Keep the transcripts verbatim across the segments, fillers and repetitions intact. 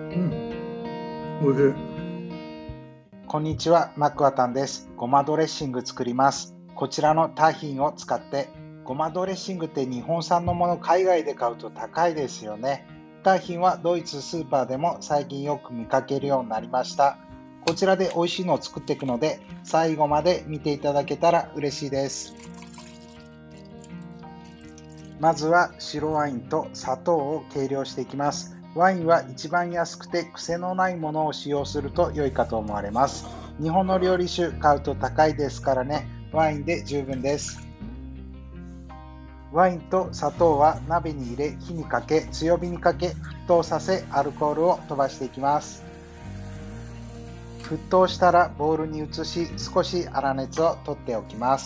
うん、おいしい。 こんにちは、マックワタンです。ごまドレッシング作ります。こちらのターヒンを使って、ごまドレッシングって日本産のもの海外で買うと高いですよね。ターヒンはドイツスーパーでも最近よく見かけるようになりました。こちらで美味しいのを作っていくので、最後まで見ていただけたら嬉しいです。まずは白ワインと砂糖を計量していきます。ワインは一番安くて癖のないものを使用すると良いかと思われます。日本の料理酒買うと高いですからね、ワインで十分です。ワインと砂糖は鍋に入れ、火にかけ、強火にかけ、沸騰させ、アルコールを飛ばしていきます。沸騰したらボウルに移し、少し粗熱を取っておきます。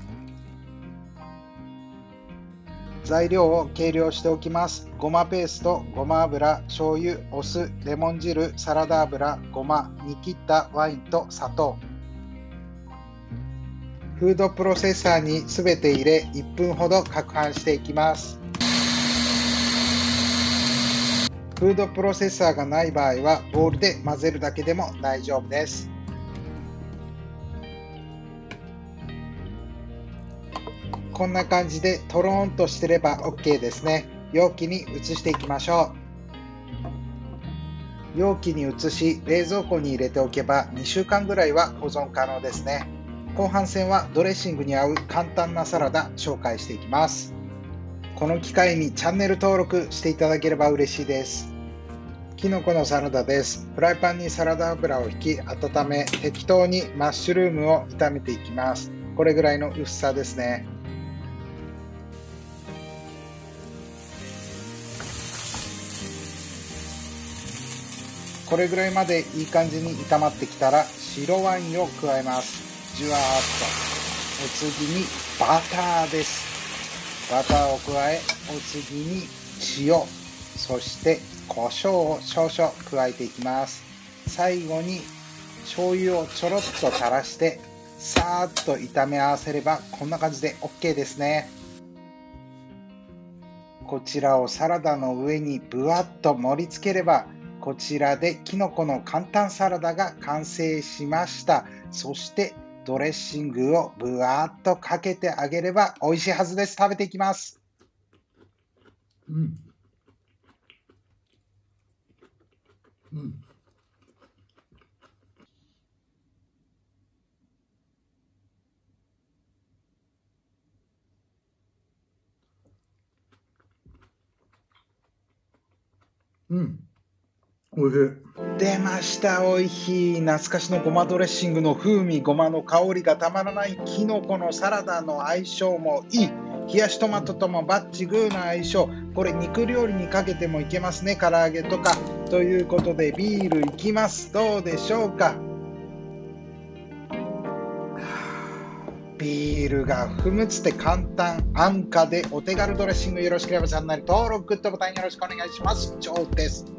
材料を計量しておきます。ごまペースト、ごま油、醤油、お酢、レモン汁、サラダ油、ごま、煮切ったワインと砂糖。フードプロセッサーにすべて入れ、いっぷんほど攪拌していきます。フードプロセッサーがない場合は、ボウルで混ぜるだけでも大丈夫です。こんな感じでトローンとしてれば OK ですね。容器に移していきましょう。容器に移し、冷蔵庫に入れておけばにしゅうかんぐらいは保存可能ですね。後半戦はドレッシングに合う簡単なサラダ紹介していきます。この機会にチャンネル登録していただければ嬉しいです。きのこのサラダです。フライパンにサラダ油を引き温め、適当にマッシュルームを炒めていきます。これぐらいの薄さですね。これぐらいまでいい感じに炒まってきたら白ワインを加えます。じゅわーっと。お次にバターです。バターを加え、お次に塩、そして胡椒を少々加えていきます。最後に醤油をちょろっと垂らしてさーっと炒め合わせればこんな感じで OK ですね。こちらをサラダの上にぶわっと盛り付ければこちらできのこの簡単サラダが完成しました。そしてドレッシングをぶわっとかけてあげれば美味しいはずです。食べていきます。 うん。うん。うん。おいしい。 出ました。おいしい。懐かしのごまドレッシングの風味、ごまの香りがたまらないきのこのサラダの相性もいい。冷やしトマトともバッチグーな相性。これ肉料理にかけてもいけますね。唐揚げとか。ということでビールいきます。どうでしょうか。ビールがふむつって簡単安価でお手軽ドレッシングよろしければチャンネル登録グッドボタンよろしくお願いします。以上です。